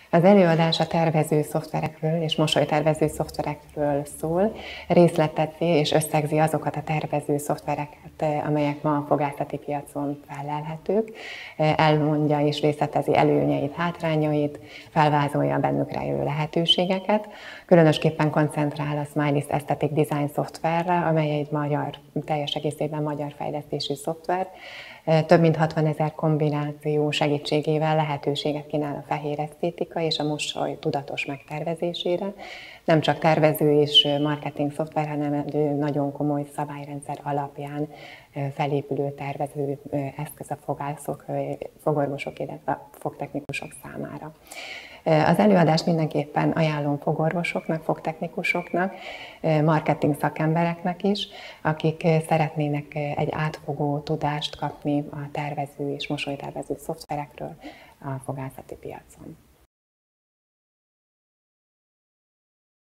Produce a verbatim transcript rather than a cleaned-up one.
Az előadás a tervező szoftverekről és mosolytervező szoftverekről szól, részletezi és összegzi azokat a tervező szoftvereket, amelyek ma a fogászati piacon fellelhetők, elmondja és részletezi előnyeit, hátrányait, felvázolja a bennük rejlő lehetőségeket. Különösképpen koncentrál a Smilist Aesthetic Design szoftverre, amely egy magyar, teljes egészében magyar fejlesztésű szoftver. Több mint hatvanezer kombináció segítségével lehetőséget kínál a fehér esztétika és a mosoly tudatos megtervezésére. Nem csak tervező és marketing szoftver, hanem egy nagyon komoly szabályrendszer alapján felépülő tervező eszköz a fogászok, fogorvosok, illetve fogtechnikusok számára. Az előadást mindenképpen ajánlom fogorvosoknak, fogtechnikusoknak, marketing szakembereknek is, akik szeretnének egy átfogó tudást kapni a tervező és mosolytervező szoftverekről a fogászati piacon.